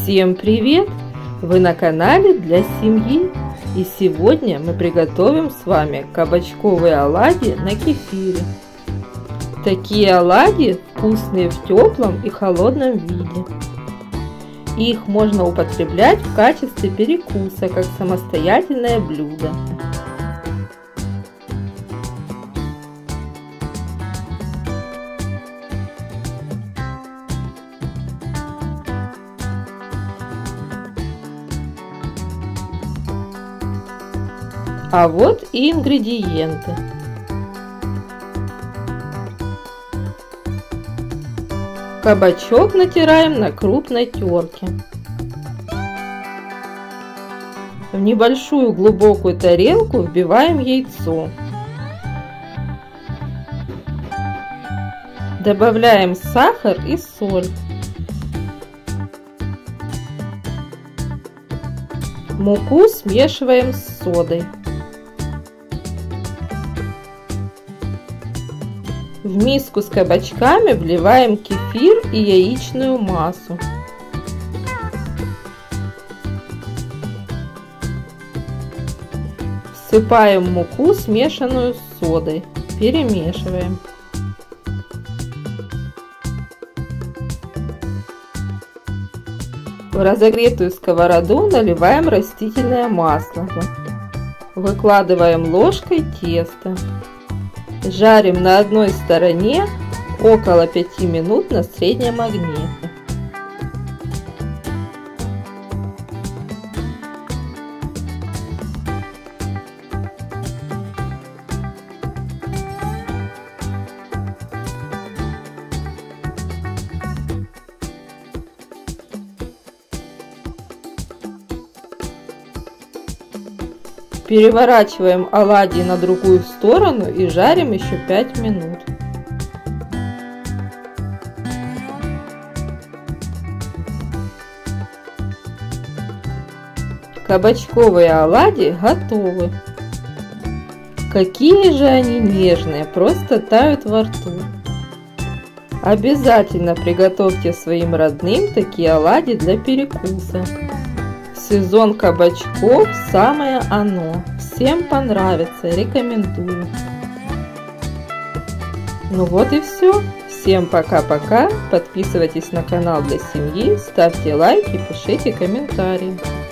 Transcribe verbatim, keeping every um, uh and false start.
Всем привет! Вы на канале для семьи, и сегодня мы приготовим с вами кабачковые оладьи на кефире. Такие оладьи вкусные в теплом и холодном виде. Их можно употреблять в качестве перекуса, как самостоятельное блюдо. А вот и ингредиенты. Кабачок натираем на крупной терке. В небольшую глубокую тарелку вбиваем яйцо. Добавляем сахар и соль. Муку смешиваем с содой. В миску с кабачками вливаем кефир и яичную массу. Всыпаем муку, смешанную с содой. Перемешиваем. В разогретую сковороду наливаем растительное масло. Выкладываем ложкой тесто. Жарим на одной стороне около пяти минут на среднем огне. Переворачиваем оладьи на другую сторону и жарим еще пять минут. Кабачковые оладьи готовы. Какие же они нежные, просто тают во рту. Обязательно приготовьте своим родным такие оладьи для перекуса. Сезон кабачков самое оно. Всем понравится, рекомендую. Ну вот и все. Всем пока-пока. Подписывайтесь на канал для семьи, ставьте лайки, пишите комментарии.